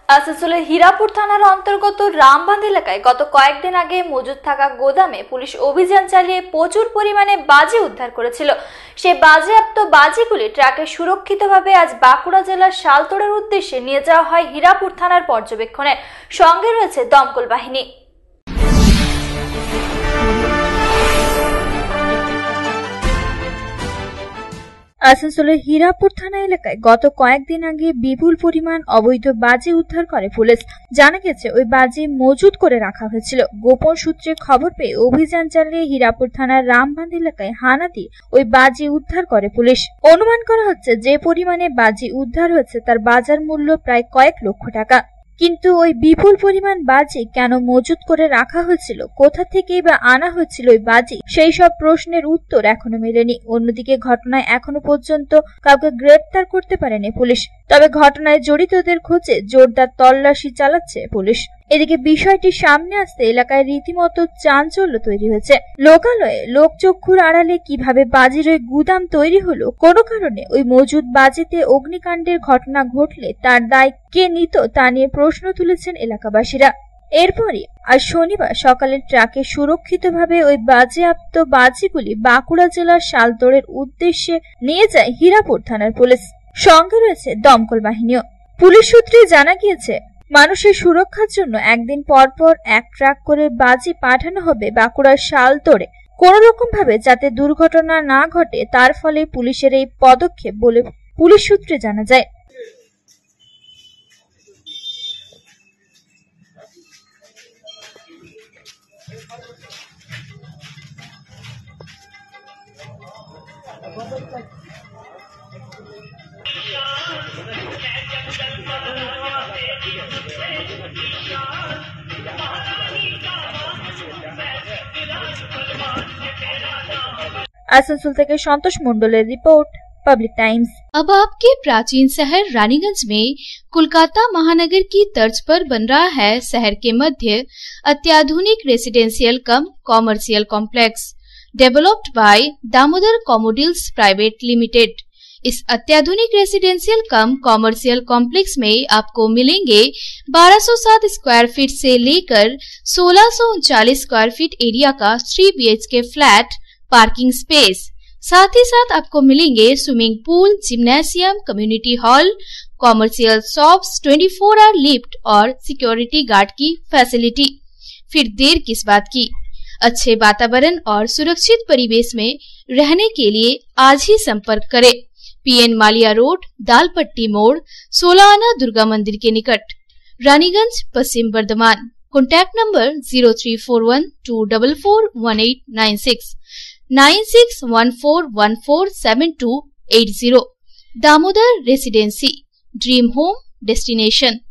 আসানসোলের হীরাপুর থানার অন্তর্গত রামবাঁধ এলাকায় গত কয়েকদিন আগে মজুদ থাকা গোদামে পুলিশ অভিযান চালিয়ে প্রচুর পরিমাণে বাজি উদ্ধার করেছিল। সেই বাজেয়াপ্ত বাজিগুলি ট্রাকে সুরক্ষিতভাবে আজ বাঁকুড়া জেলার শালতোড়ের উদ্দেশ্যে নিয়ে যাওয়া হয় হীরাপুর থানার পর্যবেক্ষণে। সঙ্গে রয়েছে দমকল বাহিনী। আসানসোলের হীরাপুর থানা এলাকায় গত কয়েকদিন আগে বিপুল পরিমাণ অবৈধ বাজি উদ্ধার করে পুলিশ। জানা গেছে ওই বাজি মজুদ করে রাখা হয়েছিল। গোপন সূত্রে খবর পেয়ে অভিযান চালিয়ে হীরাপুর থানার রামবাঁধ এলাকায় হানা দিয়ে ওই বাজি উদ্ধার করে পুলিশ। অনুমান করা হচ্ছে যে পরিমাণে বাজি উদ্ধার হয়েছে তার বাজার মূল্য প্রায় কয়েক লক্ষ টাকা। কিন্তু ওই বিপুল পরিমাণ বাজি কেন মজুদ করে রাখা হয়েছিল, কোথা থেকেই বা আনা হয়েছিল ওই বাজি, সেই সব প্রশ্নের উত্তর এখনো মেলেনি। অন্যদিকে ঘটনায় এখনো পর্যন্ত কাউকে গ্রেপ্তার করতে পারেনি পুলিশ। তবে ঘটনায় জড়িতদের খোঁজে জোরদার তল্লাশি চালাচ্ছে পুলিশ। এদিকে বিষয়টি সামনে আসতে এলাকায় রীতিমতো চাঞ্চল্য তৈরি হয়েছে। লোকালয়ে লোকচক্ষুর আড়ালে কিভাবে বাজির ওই গুদাম তৈরি হলো, কোনো কারণে ওই মজুদ বাজিতে অগ্নিকাণ্ডের ঘটনা ঘটলে তার দায় কে নিত তা নিয়ে প্রশ্ন তুলেছেন এলাকাবাসীরা। এরপরই আজ শনিবার সকালে ট্রাকে সুরক্ষিতভাবে ওই বাজেয়াপ্ত বাজিগুলি বাঁকুড়া জেলার শালতোড়ের উদ্দেশ্যে নিয়ে যায় হীরাপুর থানার পুলিশ। সঙ্গে রয়েছে দমকল বাহিনীও। পুলিশ সূত্রে জানা গিয়েছে, মানুষের সুরক্ষার জন্য একদিন পর পর এক ট্রাক করে বাজি পাঠানো হবে বাঁকুড়ার শালতোড়ে, কোন রকম ভাবে যাতে দুর্ঘটনা না ঘটে তার ফলে পুলিশের এই পদক্ষেপ বলে পুলিশ সূত্রে জানা যায়। आसनसोल থেকে संतोष मंडलेर रिपोर्ट, पब्लिक टाइम्स। अब आपके प्राचीन शहर रानीगंज में कोलकाता महानगर की तर्ज पर बन रहा है शहर के मध्य अत्याधुनिक residential cum commercial complex developed by Damodar कॉमोडिल्स प्राइवेट लिमिटेड। इस अत्याधुनिक रेसिडेंशियल कम कॉमर्शियल कॉम्प्लेक्स में आपको मिलेंगे 1207 स्क्वायर फीट से लेकर 1639 स्क्वायर फीट एरिया का 3 BHK फ्लैट, पार्किंग स्पेस। साथ ही साथ आपको मिलेंगे swimming pool, gymnasium, community hall, commercial shops, 24 hour lift और सिक्योरिटी गार्ड की फैसिलिटी। फिर देर किस बात की, अच्छे वातावरण और सुरक्षित परिवेश में रहने के लिए आज ही संपर्क करें। PN मालिया रोड, दालपट्टी मोड़, 16 आना दुर्गा मंदिर के निकट, Raniganj, Paschim Bardhaman. Contact number 0341244186 9614147280। Damodar residency, dream home destination.